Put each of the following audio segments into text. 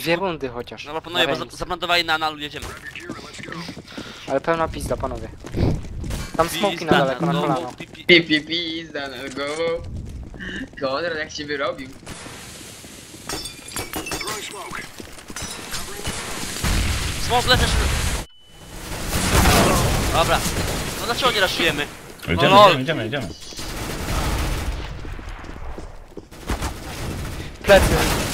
2 rundy chociaż. No bo panowie, bo zaplantowali na analu, jedziemy. Ale pełna pizda, panowie. Tam smoki na Pizda daleko, na głową, kolano. Pizda na głową. Konrad jak się wyrobił. Smok lecesz. Dobra. No dlaczego nie raszujemy? Idziemy, lol. idziemy. Plecy.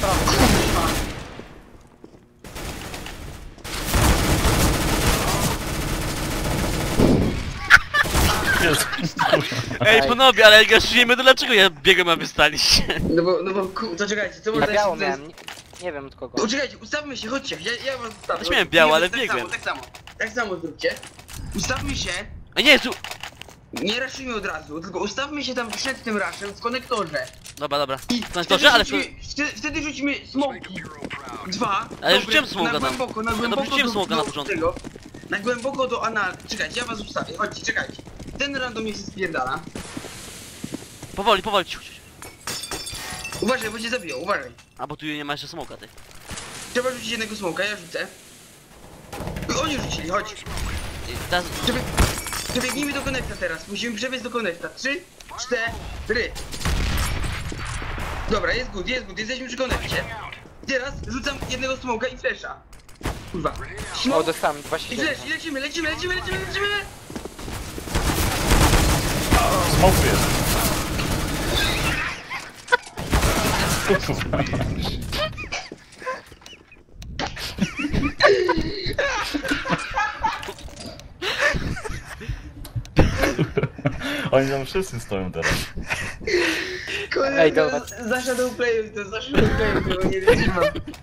Jest. Ej panowie, ale jak raszujemy, to dlaczego ja biegłem, a wy staliście? No bo to czekajcie, co Ja można biało to jest... miałem, nie wiem od kogo. Czekajcie, ustawmy się, chodźcie, ja was ustawię. Też miałem biało, ale tak biegłem. Tak samo zróbcie. Ustawmy się, Ej nie, tu... nie raszujmy od razu, tylko ustawmy się tam przed tym raszem w konektorze. Dobra. I Konektorze, ale... wtedy rzucimy smoki. 2. Ale rzuciłem smoka na tam. głęboko, na Ja głęboko rzuciłem do, smoka na do początku. tego. Na głęboko do anal... Czekajcie, ja was ustawię, chodźcie, czekajcie. Ten random niech się spierdala. Powoli. Uważaj, bo cię zabiją, uważaj. A bo tu nie ma jeszcze smoka, ty. Trzeba rzucić jednego smoka, ja rzucę. Oni rzucili, chodź. I teraz... Przebiegnijmy do konekta teraz, musimy przebiec do konekta. 3, 4. Dobra, jest good, jesteśmy przy konekcie. Teraz rzucam jednego smoka i flesza. Kurwa. O, Smok dostałem i 27. flash, i lecimy. Smoku jest. Kurwa. Oni tam wszyscy stoją teraz. Kurde, Ej, dobra. za shadow playu, to za shadow playu, tego nie wytrzymam.